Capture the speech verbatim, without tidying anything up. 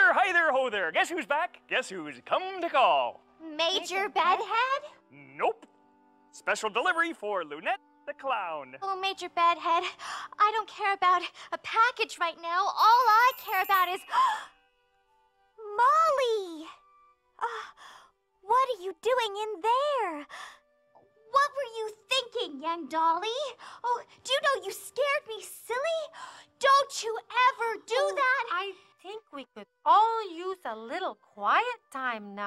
there, hi there, ho there. Guess who's back? Guess who's come to call? Major Bedhead? Nope. Special delivery for Lunette the Clown. Oh, Major Bedhead, I don't care about a package right now. All I care about is... Molly! Uh, what are you doing in there? What were you thinking, young Dolly? Oh, do you know you scared me silly? Don't you ever do Oh, that! I think we could all use a little quiet time